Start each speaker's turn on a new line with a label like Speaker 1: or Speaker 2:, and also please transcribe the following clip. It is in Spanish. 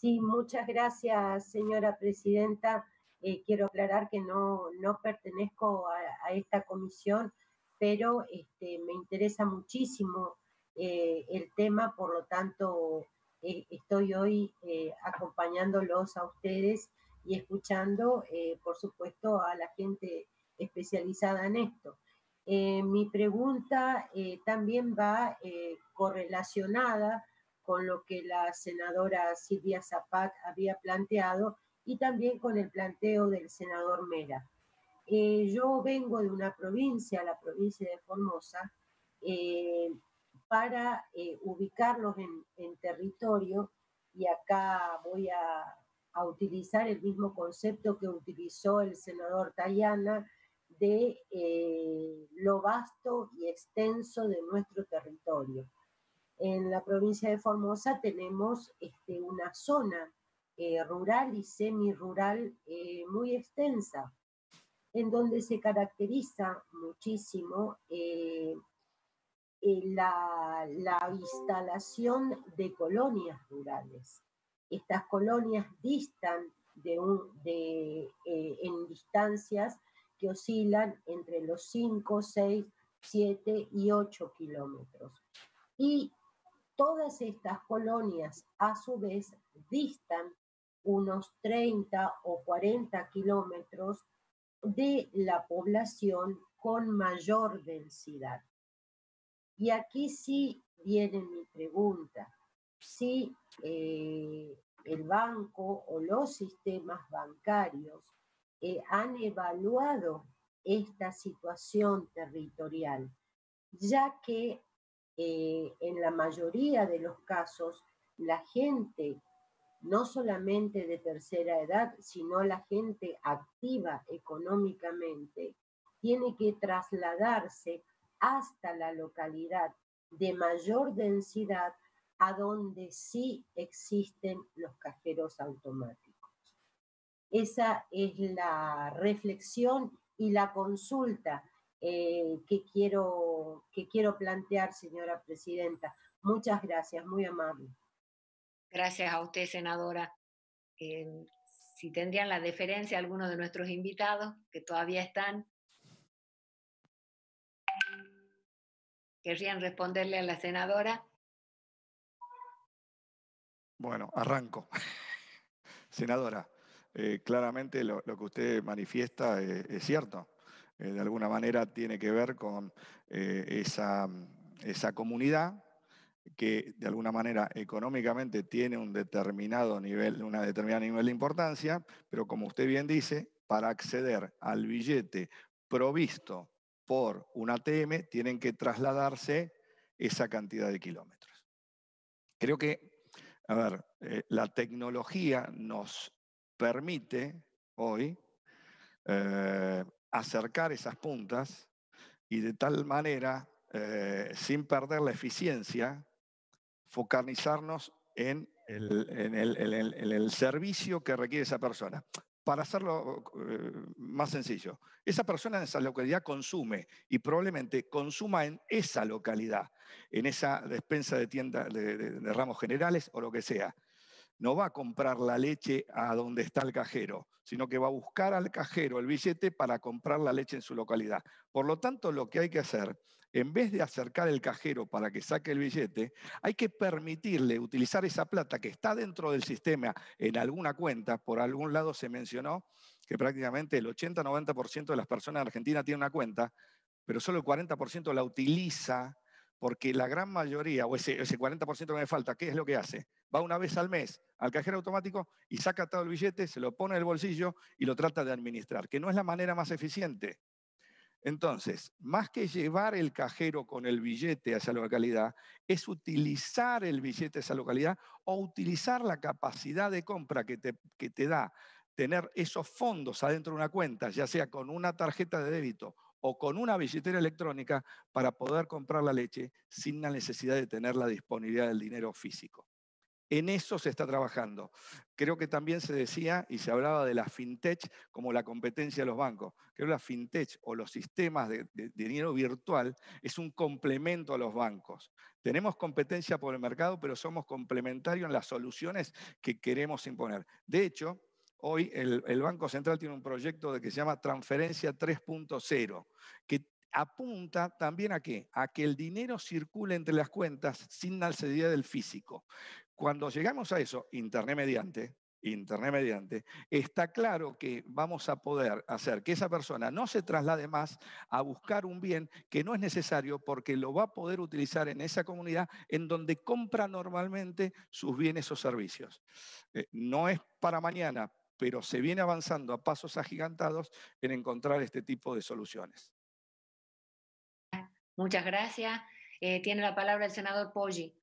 Speaker 1: Sí, muchas gracias, señora presidenta. Quiero aclarar que no pertenezco a esta comisión, pero me interesa muchísimo el tema, por lo tanto, estoy hoy acompañándolos a ustedes y escuchando, por supuesto, a la gente especializada en esto. Mi pregunta también va correlacionada con lo que la senadora Silvia Zapat había planteado y también con el planteo del senador Mera. Yo vengo de una provincia, la provincia de Formosa, eh, para ubicarlos en territorio, y acá voy a utilizar el mismo concepto que utilizó el senador Tayana de lo vasto y extenso de nuestro territorio. En la provincia de Formosa tenemos una zona rural y semi-rural muy extensa, en donde se caracteriza muchísimo la instalación de colonias rurales. Estas colonias distan en distancias que oscilan entre los 5, 6, 7 y 8 kilómetros. Y todas estas colonias, a su vez, distan unos 30 o 40 kilómetros de la población con mayor densidad. Y aquí sí viene mi pregunta. Si el banco o los sistemas bancarios han evaluado esta situación territorial, ya que en la mayoría de los casos la gente, no solamente de tercera edad, sino la gente activa económicamente, tiene que trasladarse hasta la localidad de mayor densidad, a donde sí existen los cajeros automáticos. Esa es la reflexión y la consulta que quiero plantear, señora presidenta. Muchas gracias, muy amable.
Speaker 2: Gracias a usted, senadora. Si tendrían la deferencia algunos de nuestros invitados, que todavía están, ¿querrían responderle a la senadora?
Speaker 3: Bueno, arranco. Senadora, claramente lo que usted manifiesta es cierto. De alguna manera tiene que ver con esa comunidad que de alguna manera económicamente tiene un determinado nivel, una determinada nivel de importancia, pero como usted bien dice, para acceder al billete provisto por un ATM tienen que trasladarse esa cantidad de kilómetros. Creo que, a ver, la tecnología nos permite hoy acercar esas puntas y de tal manera, sin perder la eficiencia, focalizarnos en el servicio que requiere esa persona. Para hacerlo más sencillo, esa persona en esa localidad consume y probablemente consuma en esa localidad, en esa despensa de tienda de ramos generales o lo que sea. No va a comprar la leche a donde está el cajero, sino que va a buscar al cajero el billete para comprar la leche en su localidad. Por lo tanto, lo que hay que hacer, en vez de acercar el cajero para que saque el billete, hay que permitirle utilizar esa plata que está dentro del sistema en alguna cuenta. Por algún lado se mencionó que prácticamente el 80-90% de las personas en Argentina tienen una cuenta, pero solo el 40% la utiliza, porque la gran mayoría, o ese 40% que me falta, ¿qué es lo que hace? Va una vez al mes al cajero automático y saca todo el billete, se lo pone en el bolsillo y lo trata de administrar, que no es la manera más eficiente. Entonces, más que llevar el cajero con el billete a esa localidad, es utilizar el billete a esa localidad o utilizar la capacidad de compra que te da tener esos fondos adentro de una cuenta, ya sea con una tarjeta de débito o con una billetera electrónica, para poder comprar la leche sin la necesidad de tener la disponibilidad del dinero físico. En eso se está trabajando. Creo que también se decía y se hablaba de la fintech como la competencia de los bancos. Creo que la fintech o los sistemas de dinero virtual es un complemento a los bancos. Tenemos competencia por el mercado, pero somos complementarios en las soluciones que queremos imponer. De hecho, hoy el Banco Central tiene un proyecto que se llama Transferencia 3.0, que apunta también a qué? A que el dinero circule entre las cuentas sin necesidad del físico. Cuando llegamos a eso, Internet mediante, está claro que vamos a poder hacer que esa persona no se traslade más a buscar un bien que no es necesario porque lo va a poder utilizar en esa comunidad en donde compra normalmente sus bienes o servicios. No es para mañana, pero se viene avanzando a pasos agigantados en encontrar este tipo de soluciones.
Speaker 2: Muchas gracias. Tiene la palabra el senador Poggi.